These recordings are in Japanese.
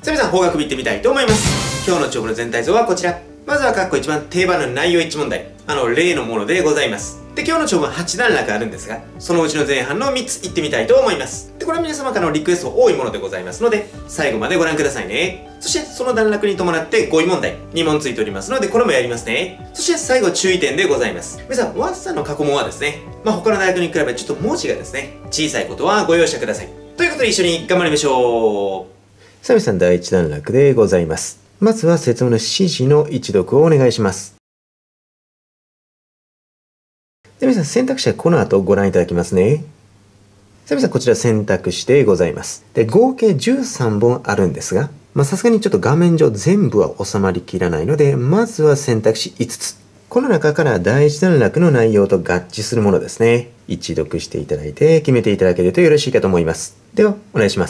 さあ皆さん、法学部行ってみたいと思います。今日の帳簿の全体像はこちら。まずは括弧1番定番の内容1問題。例のものでございます。で、今日の帳簿は8段落あるんですが、そのうちの前半の3ついってみたいと思います。で、これは皆様からのリクエスト多いものでございますので、最後までご覧くださいね。そして、その段落に伴って語彙問題2問ついておりますので、これもやりますね。そして最後注意点でございます。皆さん、ワッサンの過去問はですね、他の大学に比べちょっと文字がですね、小さいことはご容赦ください。ということで一緒に頑張りましょう。さあ皆さん、第1段落でございます。まずは説明の指示の一読をお願いします。で、皆さん選択肢はこの後ご覧いただきますね。さあ皆さんこちら選択肢でございます。で、合計13本あるんですが、さすがにちょっと画面上全部は収まりきらないので、まずは選択肢5つ。この中から第1段落の内容と合致するものですね。一読していただいて決めていただけるとよろしいかと思います。では、お願いします。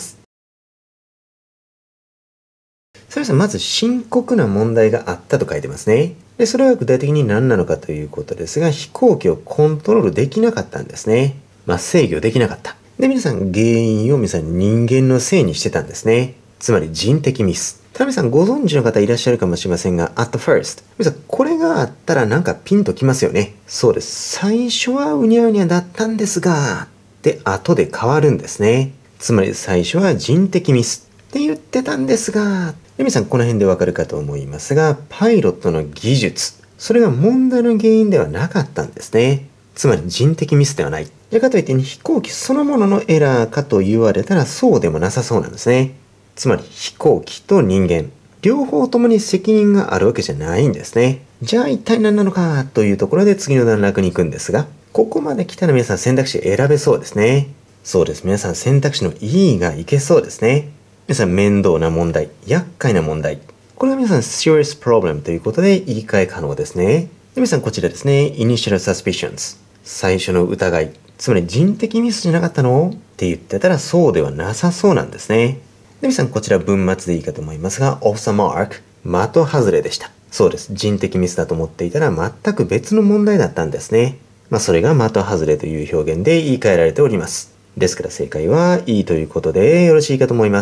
さあ皆さん、まず深刻な問題があったと書いてますね。で、それは具体的に何なのかということですが、飛行機をコントロールできなかったんですね。制御できなかった。で、皆さん原因を皆さん人間のせいにしてたんですね。つまり人的ミス。ただ皆さんご存知の方いらっしゃるかもしれませんが、at first。皆さんこれがあったらなんかピンときますよね。そうです。最初はうにゃうにゃだったんですが、で、後で変わるんですね。つまり最初は人的ミスって言ってたんですが、で皆さんこの辺でわかるかと思いますが、パイロットの技術、それが問題の原因ではなかったんですね。つまり人的ミスではない。かといって飛行機そのもののエラーかと言われたらそうでもなさそうなんですね。つまり飛行機と人間、両方ともに責任があるわけじゃないんですね。じゃあ一体何なのかというところで次の段落に行くんですが、ここまで来たら皆さん選択肢選べそうですね。そうです。皆さん選択肢の E がいけそうですね。皆さん面倒な問題、厄介な問題。これは皆さん serious problem ということで言い換え可能ですね。で皆さんこちらですね。initial suspicions。最初の疑い。つまり人的ミスじゃなかったのって言ってたらそうではなさそうなんですね。で皆さんこちら文末でいいかと思いますが、off the mark。的外れでした。そうです。人的ミスだと思っていたら全く別の問題だったんですね。それが的外れという表現で言い換えられております。ですから正解はいいということでよろしいかと思います。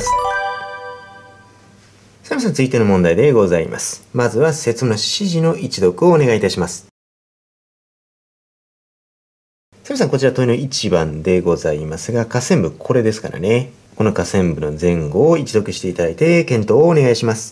さあ皆さん続いての問題でございます。まずは説明の指示の一読をお願いいたします。さあ皆さんこちら問いの1番でございますが、下線部これですからね。この下線部の前後を一読していただいて検討をお願いします。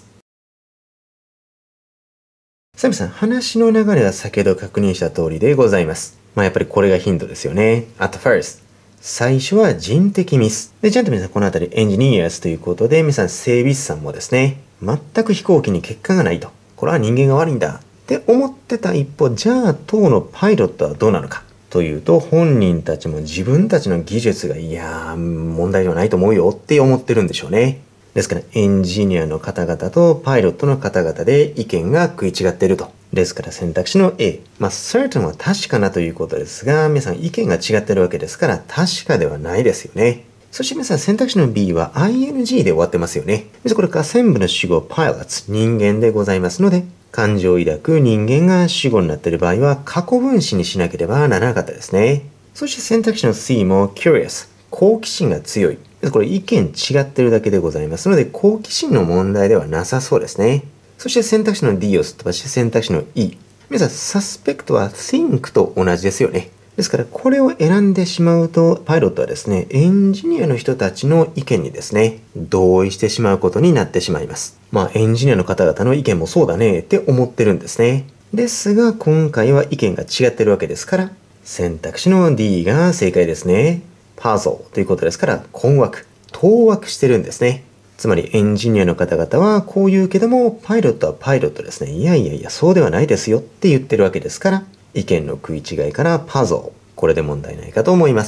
さあ皆さん話の流れは先ほど確認した通りでございます。やっぱりこれがヒントですよね。at first。最初は人的ミス。で、ちゃんと皆さんこのあたりエンジニアスということで、皆さん整備士さんもですね、全く飛行機に欠陥がないと。これは人間が悪いんだ。って思ってた一方、じゃあ当のパイロットはどうなのか。というと、本人たちも自分たちの技術が、問題ではないと思うよって思ってるんでしょうね。ですから、エンジニアの方々とパイロットの方々で意見が食い違っていると。ですから選択肢の A。certain は確かなということですが、皆さん意見が違っているわけですから、確かではないですよね。そして皆さん選択肢の B は ing で終わってますよね。これ下線部の主語 pilots、人間でございますので、感情を抱く人間が主語になっている場合は過去分詞にしなければならなかったですね。そして選択肢の C も curious、好奇心が強い。これ意見違ってるだけでございますので、好奇心の問題ではなさそうですね。そして選択肢の D をすっ飛ばして選択肢の E。皆さん、サスペクトは think と同じですよね。ですから、これを選んでしまうと、パイロットはですね、エンジニアの人たちの意見にですね、同意してしまうことになってしまいます。エンジニアの方々の意見もそうだねって思ってるんですね。ですが、今回は意見が違ってるわけですから、選択肢の D が正解ですね。パズルということですから、困惑、当惑してるんですね。つまりエンジニアの方々はこう言うけども、パイロットはパイロットですね。いや、そうではないですよって言ってるわけですから、意見の食い違いからパズル。これで問題ないかと思います。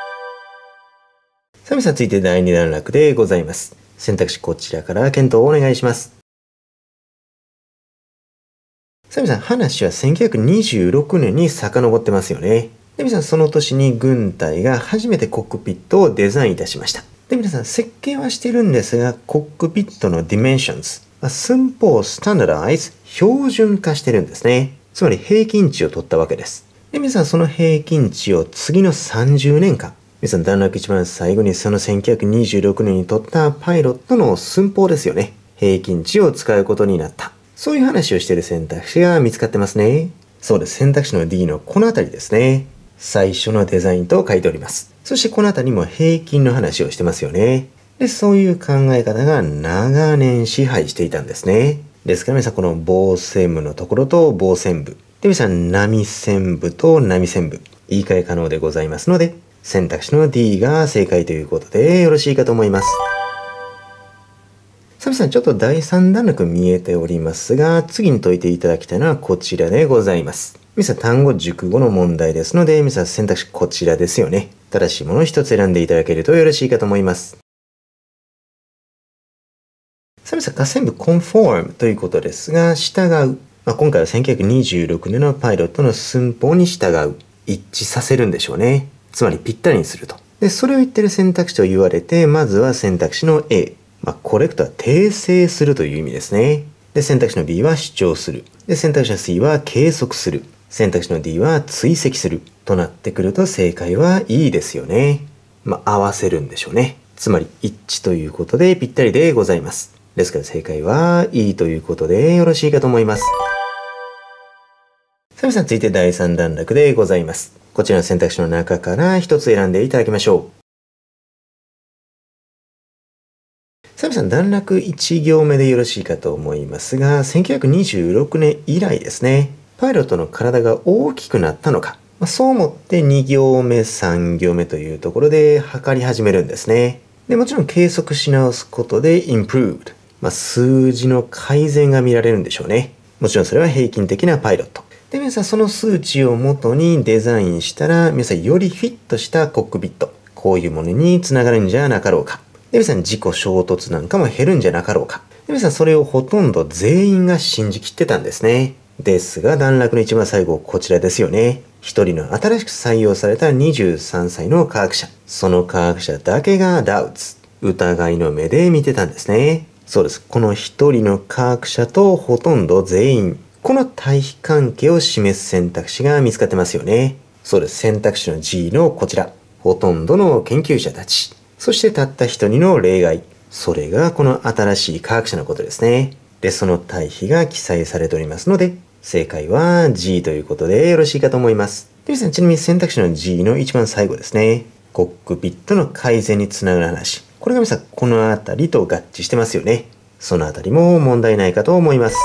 さあ皆さん続いて第2段落でございます。選択肢こちらから検討をお願いします。さあ皆さん話は1926年に遡ってますよね。で皆さんその年に軍隊が初めてコックピットをデザインいたしました。で皆さん設計はしてるんですが、コックピットのディメンションズ、寸法スタンダーダイズ、標準化してるんですね。つまり平均値を取ったわけです。で皆さんその平均値を次の30年間、 皆さん段落一番最後にその1926年に取ったパイロットの寸法ですよね。平均値を使うことになった。そういう話をしている選択肢が見つかってますね。そうです。選択肢の D のこの辺りですね。最初のデザインと書いております。そしてこの辺りも平均の話をしてますよね。で、そういう考え方が長年支配していたんですね。ですから皆さんこの棒線部のところと棒線部。で、皆さん波線部と波線部。言い換え可能でございますので、選択肢の D が正解ということでよろしいかと思います。サミさん、ちょっと第3段落見えておりますが、次に解いていただきたいのはこちらでございます。皆さん、単語熟語の問題ですので、皆さん選択肢こちらですよね。正しいものを一つ選んでいただけるとよろしいかと思います。サミさん、下線部 conform ということですが、従う。今回は1926年のパイロットの寸法に従う。一致させるんでしょうね。つまりぴったりにすると。で、それを言ってる選択肢と言われて、まずは選択肢の A。コレクトは訂正するという意味ですね。で、選択肢の B は主張する。で、選択肢の C は計測する。選択肢の D は追跡する。となってくると正解はいいですよね。合わせるんでしょうね。つまり一致ということでぴったりでございます。ですから正解はいいということでよろしいかと思います。さみさん、続いて第3段落でございます。こちらの選択肢の中から一つ選んでいただきましょう。サミさん、段落1行目でよろしいかと思いますが、1926年以来ですね、パイロットの体が大きくなったのか、そう思って2行目、3行目というところで測り始めるんですね。で、もちろん計測し直すことで improved、数字の改善が見られるんでしょうね。もちろんそれは平均的なパイロット。で、皆さんその数値を元にデザインしたら、皆さんよりフィットしたコックピット、こういうものにつながるんじゃなかろうか。で、皆さん事故衝突なんかも減るんじゃなかろうか。で、皆さんそれをほとんど全員が信じきってたんですね。ですが、段落の一番最後、こちらですよね。一人の新しく採用された23歳の科学者。その科学者だけがダウツ、疑いの目で見てたんですね。そうです。この一人の科学者とほとんど全員、この対比関係を示す選択肢が見つかってますよね。そうです。選択肢の G のこちら。ほとんどの研究者たち。そしてたった一人の例外。それがこの新しい科学者のことですね。で、その対比が記載されておりますので、正解は G ということでよろしいかと思います。で、皆さん、ちなみに選択肢の G の一番最後ですね。コックピットの改善につながる話。これが皆さん、このあたりと合致してますよね。そのあたりも問題ないかと思います。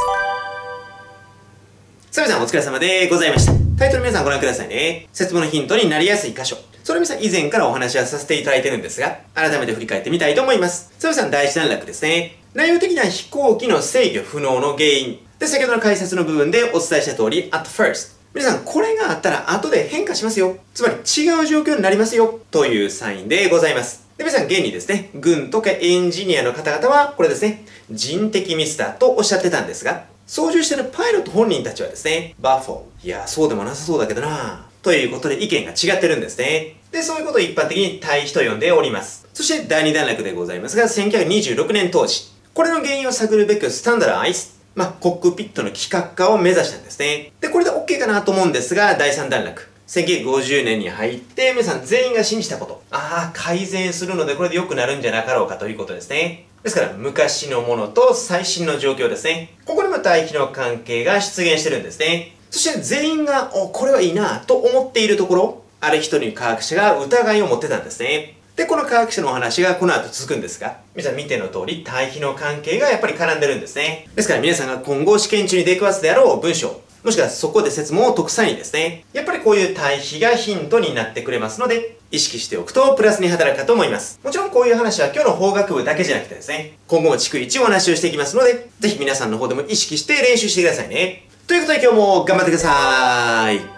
さあ皆さん、お疲れ様でございました。タイトル皆さんご覧くださいね。説明のヒントになりやすい箇所。それ皆さん以前からお話はさせていただいてるんですが、改めて振り返ってみたいと思います。さあ皆さん、第一段落ですね。内容的には飛行機の制御不能の原因。で、先ほどの解説の部分でお伝えした通り、at first。皆さん、これがあったら後で変化しますよ。つまり違う状況になりますよ。というサインでございます。で、皆さん、現にですね、軍とかエンジニアの方々は、これですね、人的ミスだとおっしゃってたんですが、操縦しているパイロット本人たちはですね、バッフォー。いや、そうでもなさそうだけどなということで意見が違ってるんですね。で、そういうことを一般的に対比と呼んでおります。そして第2段落でございますが、1926年当時、これの原因を探るべくスタンダライズ、コックピットの規格化を目指したんですね。で、これで OK かなと思うんですが、第3段落。1950年に入って、皆さん全員が信じたこと。改善するのでこれで良くなるんじゃなかろうかということですね。ですから、昔のものと最新の状況ですね。ここにも対比の関係が出現してるんですね。そして全員が、これはいいなと思っているところ、ある一人の科学者が疑いを持ってたんですね。で、この科学者のお話がこの後続くんですが、皆さん見ての通り対比の関係がやっぱり絡んでるんですね。ですから皆さんが今後試験中に出くわすであろう文章、もしくはそこで説問を解く際にですね、やっぱりこういう対比がヒントになってくれますので、意識しておくとプラスに働くかと思います。もちろんこういう話は今日の法学部だけじゃなくてですね、今後も逐一お話をしていきますので、ぜひ皆さんの方でも意識して練習してくださいね。ということで今日も頑張ってください。